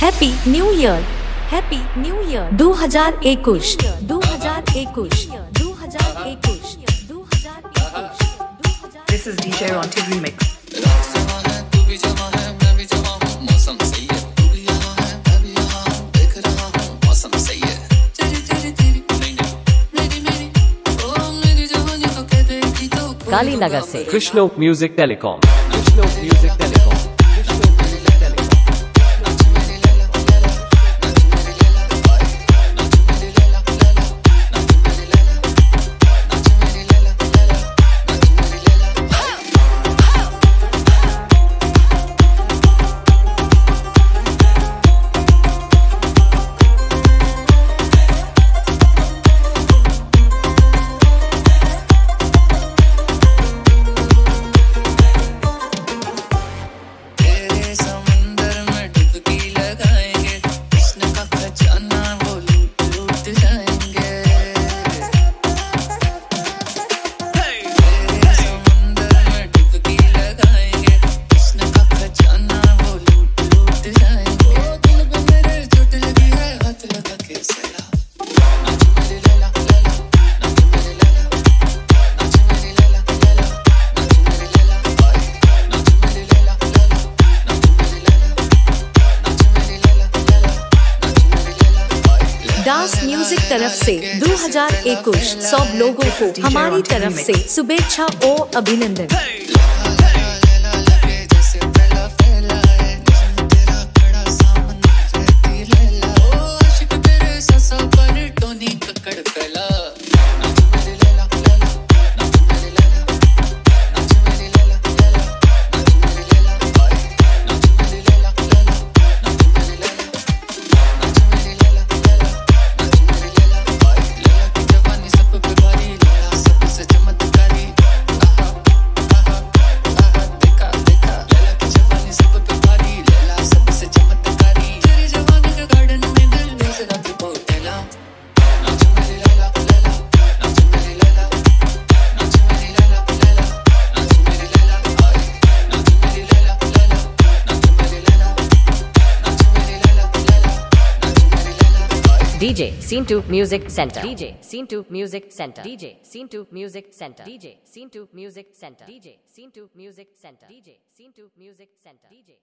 Happy new year, happy new year 2021 2021 2021 2021। This is DJ Ronti remix. Kalinagar से Krishno music telecom, Krishno music telecom. Dance music तरफ से 2021 सब लोगों को हमारी तरफ से शुभेच्छा और अभिनंदन। DJ Scene 2 Music Center, DJ Scene 2 Music Center, DJ Scene 2 Music Center, DJ Scene 2 Music Center, DJ Scene 2 Music Center, DJ Scene 2 Music Center, DJ